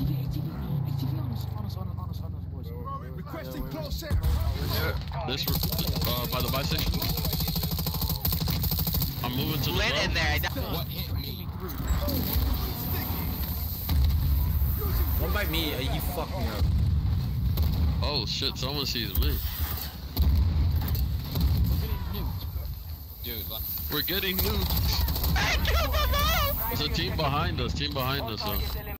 ATV on us, boys. Requesting close air. This by the buy station. I'm moving to the Lit in there. What hit me? One by me, you fucked me up. Oh shit, someone sees me. Dude, we're getting nuked. There's a team behind us,